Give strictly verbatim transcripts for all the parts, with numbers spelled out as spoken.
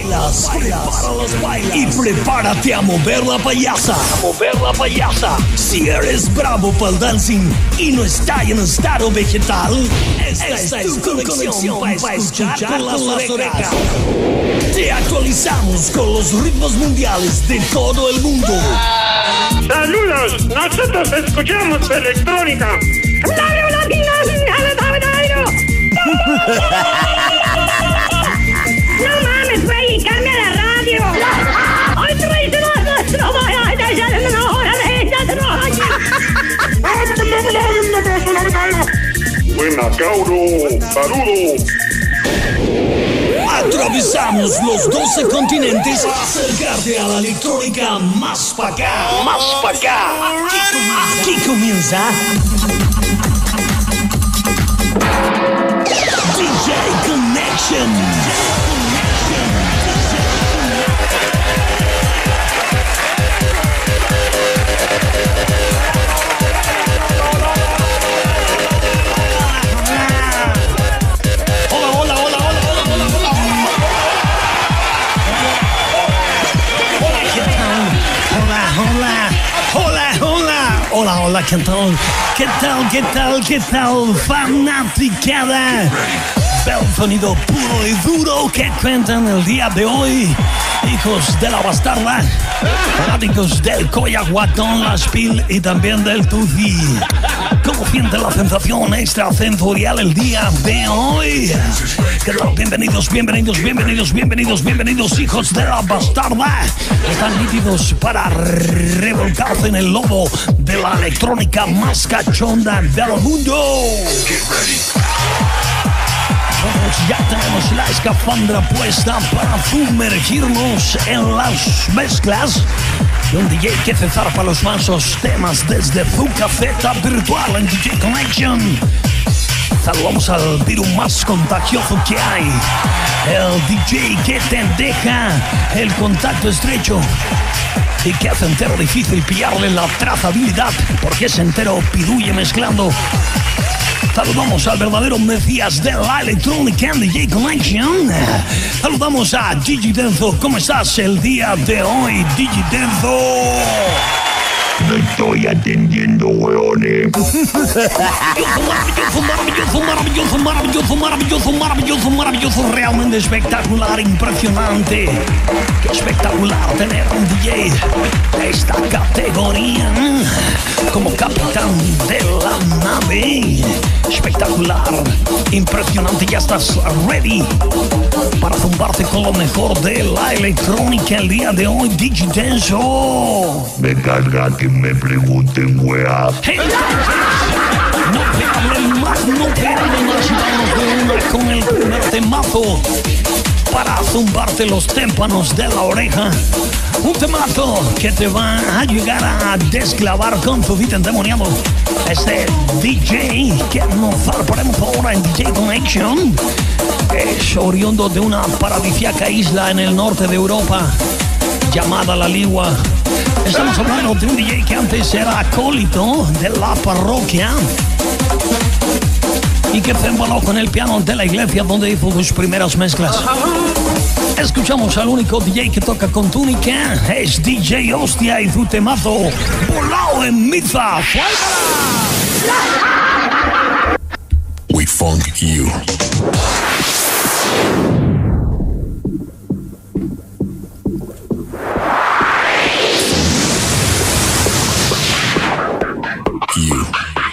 bailas, bailas, bailas y prepárate a mover la payasa, a mover la payasa. Si eres bravo para el dancing y no estás en estado vegetal, esta, esta es tu conexión para escuchar, escuchar con las orejas. Te actualizamos con los ritmos mundiales de todo el mundo. Saludos, nosotros escuchamos electrónica. No mames, güey, cambia la radio. Ay, güey, no, no, no, no, Buena, Cauro, saludos. Atravesamos los doce continentes para acercarte a la electrónica más pa' acá, más pa' acá. Aquí comienza D J Connection. Hola, hola, ¿qué tal? ¿Qué tal, qué tal, qué tal, fanaticada? Del sonido puro y duro que cuentan el día de hoy. Hijos de la bastarda, fanáticos del Coyahuatón, la Spil y también del Tufi. ¿Cómo siente la sensación extrasensorial el día de hoy? ¿Qué tal? Bienvenidos, bienvenidos, bienvenidos, bienvenidos, bienvenidos, hijos de la bastarda. Están nítidos para revolcarse en el lobo de la electrónica más cachonda del mundo. Ya tenemos la escafandra puesta para sumergirnos en las mezclas de un D J que se zarpa los mansos temas desde su caseta virtual en D J Connection. Saludamos al virus más contagioso que hay, el D J que te deja el contacto estrecho y que hace entero difícil pillarle la trazabilidad porque es entero piduye mezclando. Saludamos al verdadero mesías de la electrónica en D J Connection. Saludamos a Gigi Denso. ¿Cómo estás el día de hoy, Gigi Denso? No estoy atendiendo, weones. Maravilloso, maravilloso, maravilloso, maravilloso, maravilloso, maravilloso, realmente espectacular, impresionante. Qué espectacular tener un D J de esta categoría como capitán de la nave. Espectacular, impresionante. Ya estás ready para zumbarte con lo mejor de la electrónica el día de hoy, Digi Denso. Me carga que me pregunten, wea. Entonces, no te hablen más, no te hablen más. Vamos de una con el primer temazo para zumbarte los témpanos de la oreja. Un temazo que te va a llegar a desclavar con tu beat endemoniado. Este D J que nos zarparemos ahora en D J Connection es oriundo de una paradisíaca isla en el norte de Europa llamada La Ligua. Estamos hablando de un D J que antes era acólito de la parroquia y que se embaló con el piano de la iglesia donde hizo sus primeras mezclas. Escuchamos al único D J que toca con túnica, es D J Hostia y su temazo Volao en Misa. We funk you. You.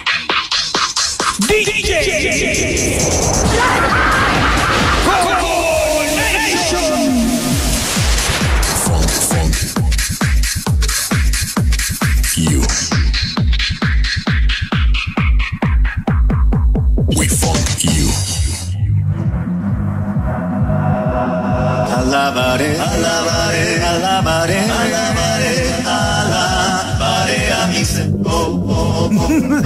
D J Funk, funk. You. We funk you. Alabaré, alabaré, alabaré, alabaré, alabaré a mi Señor. Oh, oh, oh.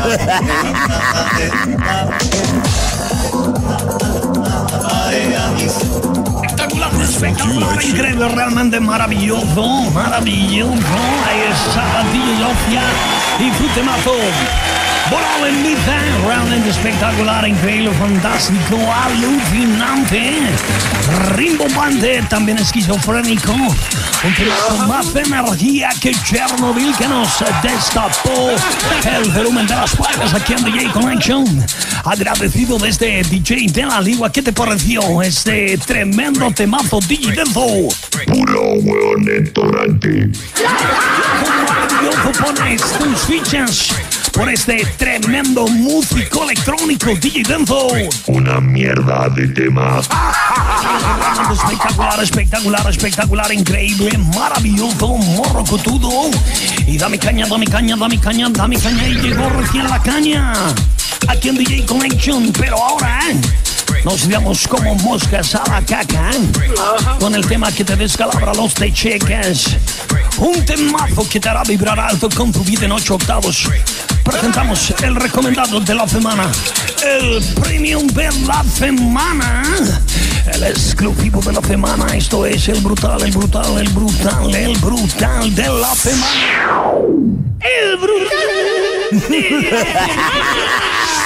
Alabaré a mi Señor. Espectacular, espectacular, increíble, realmente maravilloso, maravilloso. Ahí está D J Hostia y su temazo Volado en mitad, realmente espectacular, increíble, fantástico, alucinante, rimbombante, también esquizofrénico, un con más energía que Chernobyl, que nos destapó el volumen de las placas aquí en D J Connection. Agradecido de este D J de la Ligua. ¿Qué te pareció este tremendo temazo D J Denso? Puro hueón torrante. ¿Cómo pones tus fichas por este tremendo músico electrónico D J Denso? Una mierda de tema. Espectacular, espectacular, espectacular, increíble, maravilloso, morrocotudo. Y dame caña, dame caña, dame caña, dame caña. Y llegó recién la caña aquí en D J Connection. Pero ahora nos veamos como moscas a la caca con el tema que te descalabra los techecas. Un temazo que te hará vibrar alto con tu vida en ocho octavos. Presentamos el recomendado de la semana, el premium de la semana, el exclusivo de la semana. Esto es el brutal, el brutal, el brutal, el brutal de la semana. El brutal de la semana.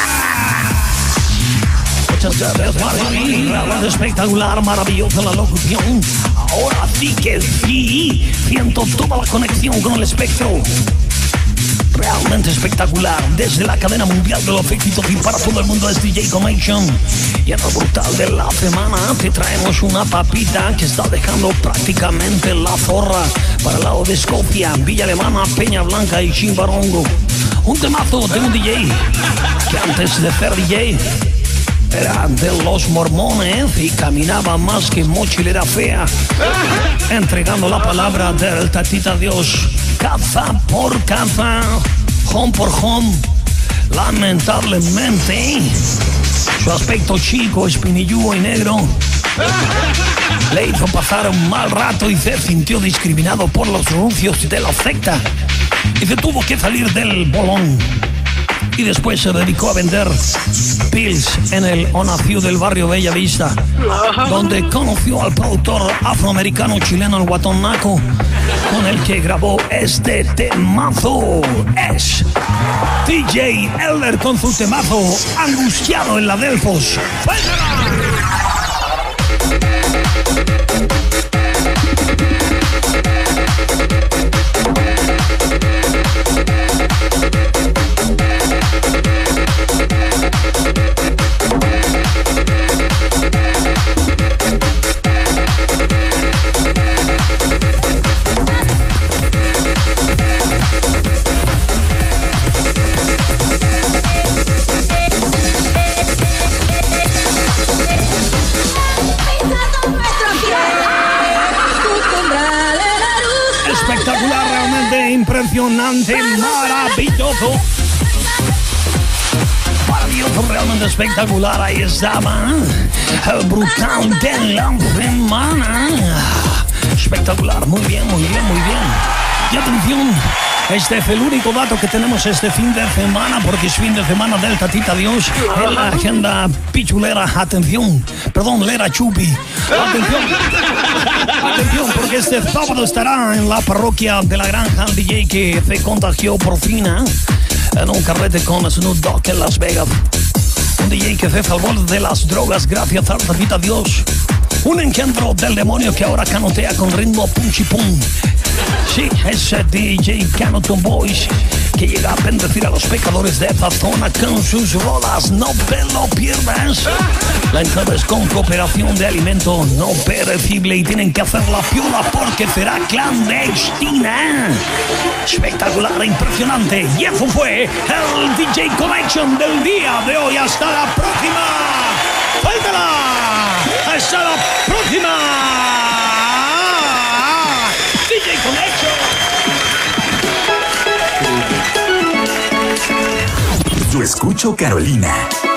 Muchas gracias, Martín. Espectacular, maravillosa la locución. Ahora sí que sí, siento toda la conexión con el espectro. Realmente espectacular, desde la cadena mundial de los éxitos y para todo el mundo es D J Connection. Y en lo brutal de la semana te traemos una papita que está dejando prácticamente la zorra para el lado de Escopia, Villa Alemana, Peña Blanca y Chimbarongo. Un temazo de un D J que antes de ser D J era de los mormones y caminaba más que mochilera fea, entregando la palabra del tatita Dios, caza por caza, home por home. Lamentablemente, su aspecto chico, espinilludo y negro le hizo pasar un mal rato y se sintió discriminado por los rufios de la secta y se tuvo que salir del bolón. Y después se dedicó a vender pills en el Onafiu del barrio Bella Vista, donde conoció al productor afroamericano chileno, el Guatonaco, con el que grabó este temazo. Es D J Elder con su temazo Angustiado en la Delfos. Espectacular, realmente impresionante, maravilloso. Maravilloso, realmente espectacular. Ahí estaba el brutal de la semana. Espectacular, muy bien, muy bien, muy bien. Y atención, este es el único dato que tenemos este fin de semana, porque es fin de semana del tatita Dios en la agenda pichulera. Atención, perdón, lera chupi. Atención, atención, porque este sábado estará en la parroquia de la Granja D J que se contagió por fin en un carrete con Snoop Dogg en Las Vegas. Un D J que se salvó de las drogas gracias al tatita Dios. Un engendro del demonio que ahora canotea con ritmo punchi pum. Sí, ese D J Canoton Boys que llega a bendecir a los pecadores de esta zona con sus rolas. No te lo pierdas. La entrada es con cooperación de alimento no perecible y tienen que hacer la piola porque será clandestina. Espectacular, impresionante. Y eso fue el D J Connection del día de hoy. Hasta la próxima. ¡Suéltala! ¡Hasta la próxima! D J Connection. Yo escucho Carolina.